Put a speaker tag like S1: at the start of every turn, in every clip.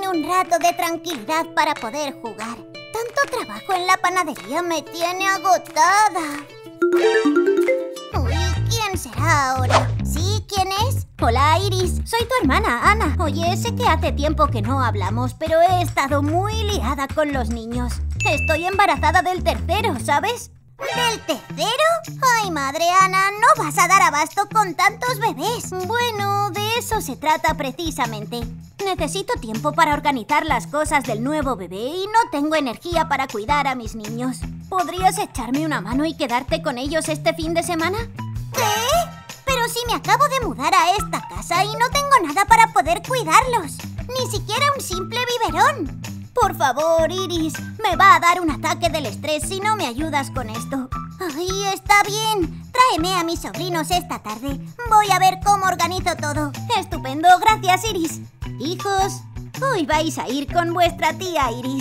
S1: Dame un rato de tranquilidad para poder jugar. Tanto trabajo en la panadería me tiene agotada. Uy, ¿quién será ahora? ¿Sí? ¿Quién es? Hola, Iris. Soy tu hermana, Ana. Oye, sé que hace tiempo que no hablamos, pero he estado muy liada con los niños. Estoy embarazada del tercero, ¿sabes? ¿Del tercero? Ay, madre Ana, no vas a dar abasto con tantos bebés. Bueno, de eso se trata precisamente. Necesito tiempo para organizar las cosas del nuevo bebé y no tengo energía para cuidar a mis niños. ¿Podrías echarme una mano y quedarte con ellos este fin de semana? ¿Qué? Pero si me acabo de mudar a esta casa y no tengo nada para poder cuidarlos. Ni siquiera un simple biberón. Por favor, Iris, me va a dar un ataque del estrés si no me ayudas con esto. Ay, está bien. Tráeme a mis sobrinos esta tarde. Voy a ver cómo organizo todo. Estupendo, gracias, Iris. Hijos, hoy vais a ir con vuestra tía Iris.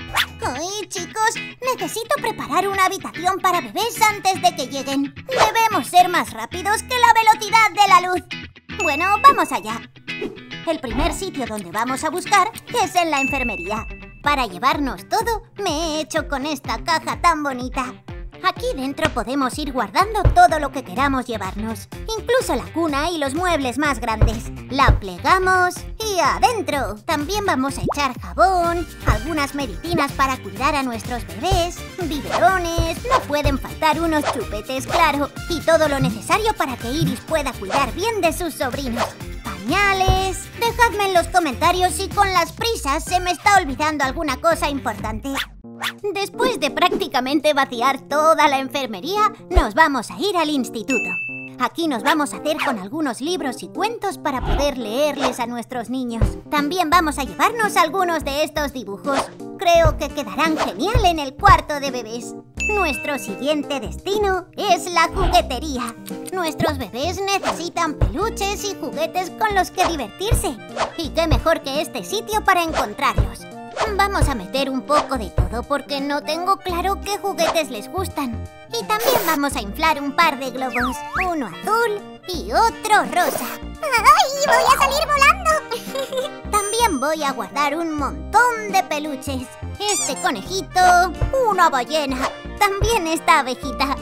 S1: Ay, chicos, necesito preparar una habitación para bebés antes de que lleguen. Debemos ser más rápidos que la velocidad de la luz. Bueno, vamos allá. El primer sitio donde vamos a buscar es en la enfermería. Para llevarnos todo, me he hecho con esta caja tan bonita. Aquí dentro podemos ir guardando todo lo que queramos llevarnos, incluso la cuna y los muebles más grandes. La plegamos y adentro. También vamos a echar jabón, algunas medicinas para cuidar a nuestros bebés, biberones, no pueden faltar unos chupetes, claro, y todo lo necesario para que Iris pueda cuidar bien de sus sobrinos. Pañales. Dejadme en los comentarios si con las prisas se me está olvidando alguna cosa importante. Después de prácticamente vaciar toda la enfermería, nos vamos a ir al instituto. Aquí nos vamos a hacer con algunos libros y cuentos para poder leerles a nuestros niños. También vamos a llevarnos algunos de estos dibujos. Creo que quedarán genial en el cuarto de bebés. Nuestro siguiente destino es la juguetería. Nuestros bebés necesitan peluches y juguetes con los que divertirse. Y qué mejor que este sitio para encontrarlos. Vamos a meter un poco de todo porque no tengo claro qué juguetes les gustan. Y también vamos a inflar un par de globos. Uno azul y otro rosa. ¡Ay, voy a salir volando! También voy a guardar un montón de peluches. Este conejito, una ballena, también esta abejita.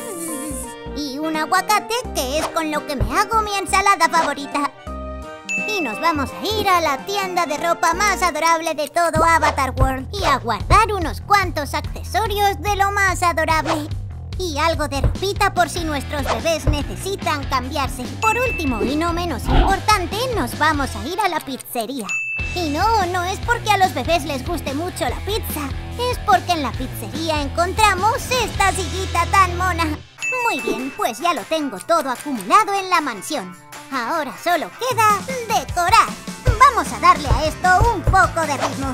S1: Y un aguacate que es con lo que me hago mi ensalada favorita. Y nos vamos a ir a la tienda de ropa más adorable de todo Avatar World y a guardar unos cuantos accesorios de lo más adorable. Y algo de ropita por si nuestros bebés necesitan cambiarse. Por último y no menos importante, nos vamos a ir a la pizzería. Y no es porque a los bebés les guste mucho la pizza. Es porque en la pizzería encontramos esta sillita tan mona. Muy bien, pues ya lo tengo todo acumulado en la mansión. Ahora solo queda decorar. Vamos a darle a esto un poco de ritmo.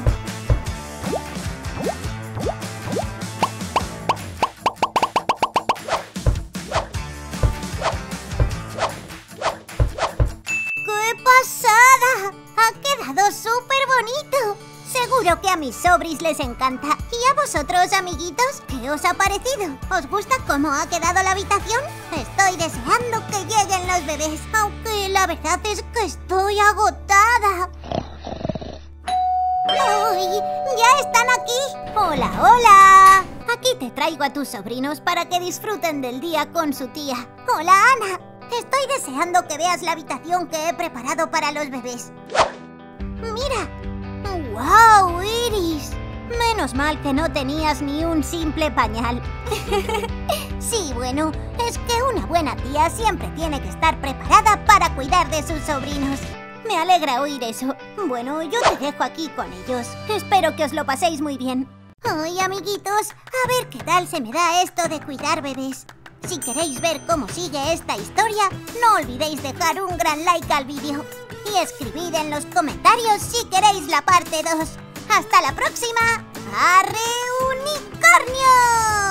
S1: ¡Qué pasada! ¡Ha quedado súper bonito! Seguro que a mis sobris les encanta. ¿Y a vosotros, amiguitos? ¿Qué os ha parecido? ¿Os gusta cómo ha quedado la habitación? Estoy deseando que lleguen los bebés, aunque la verdad es que estoy agotada. ¡Uy! ¡Ya están aquí! ¡Hola, hola! Aquí te traigo a tus sobrinos para que disfruten del día con su tía. ¡Hola, Ana! Estoy deseando que veas la habitación que he preparado para los bebés. ¡Mira! ¡Wow, Iris! Menos mal que no tenías ni un simple pañal. Sí, bueno, es que una buena tía siempre tiene que estar preparada para cuidar de sus sobrinos. Me alegra oír eso. Bueno, yo te dejo aquí con ellos. Espero que os lo paséis muy bien. Ay, amiguitos, a ver qué tal se me da esto de cuidar bebés. Si queréis ver cómo sigue esta historia, no olvidéis dejar un gran like al vídeo. Y escribid en los comentarios si queréis la parte 2. ¡Hasta la próxima! ¡Arre unicornio!